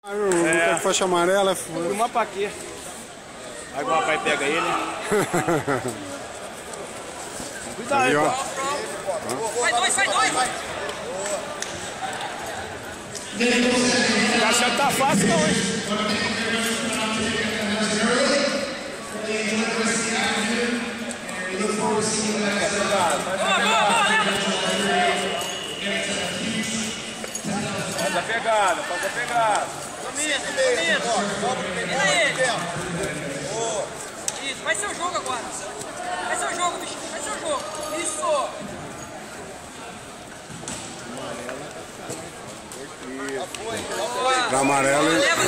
O faixa amarela foi. Filmar pra quê? Aí o rapaz pega ele. Cuidado aí, ó. Sai dois, sai dois! Tá achando que tá fácil não, hein? Faz a pegada, faz a pegada. Isso, vai ser o jogo agora. Vai ser o jogo, bicho. Vai ser o jogo. Isso. Pra amarelo. Leva.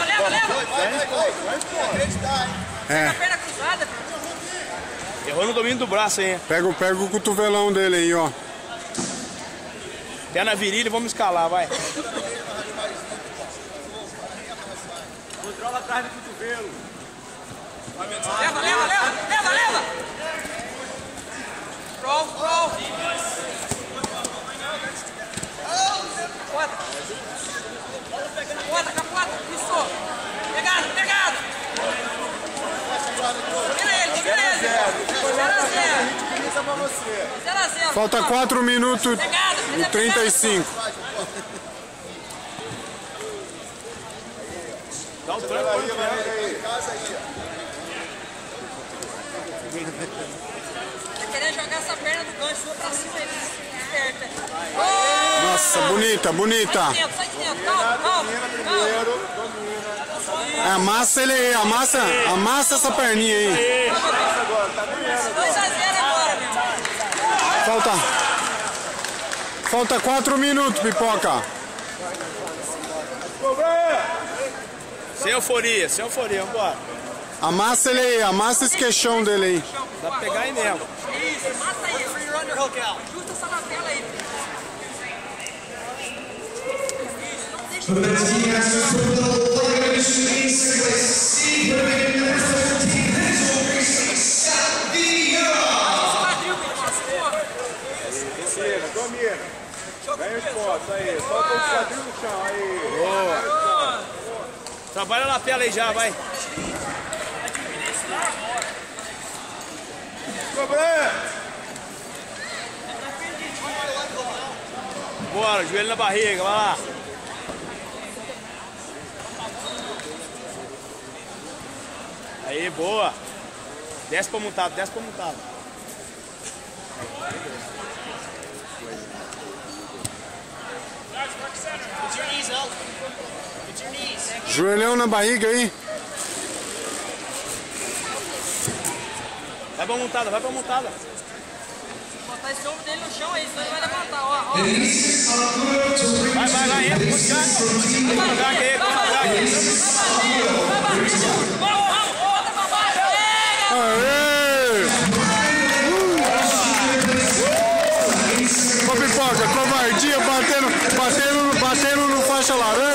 É. A perna cruzada, filho. Errou no domínio do braço, hein? Pega o cotovelão dele aí, ó. Pé na virilha e vamos escalar, vai. Controla atrás do cotovelo. Leva. Pronto. Capota. Isso. Pegado. Tira ele. 0 a 0. Falta 4 minutos e 35. Dá um tranco aí, Tá querendo jogar essa perna do gancho sua pra cima aí. Esperta. Nossa, bonita. Sai de dentro. Calma. Amassa ele aí, amassa essa perninha aí. 2 a 0 agora, meu irmão. Falta 4 minutos, Pipoca. Sem euforia, vambora. Amassa ele aí, amassa esse queixão dele aí. Dá pra pegar aí mesmo. Isso, mata aí. Justa essa lapela aí. Isso, não Descida, domina. Vem os pontos aí. Solta o quadril no chão aí. Boa. Trabalha na tela aí já, vai. Bora, joelho na barriga, vai lá. Aí, boa. Desce pra montado. Joelhão na barriga aí. Vai pra montada. botar esse ombro dele no chão aí, senão ele vai levantar, ó. Vai, entra, devagar aqui. Aê! Ô, Pipoca, covardia, batendo no faixa laranja.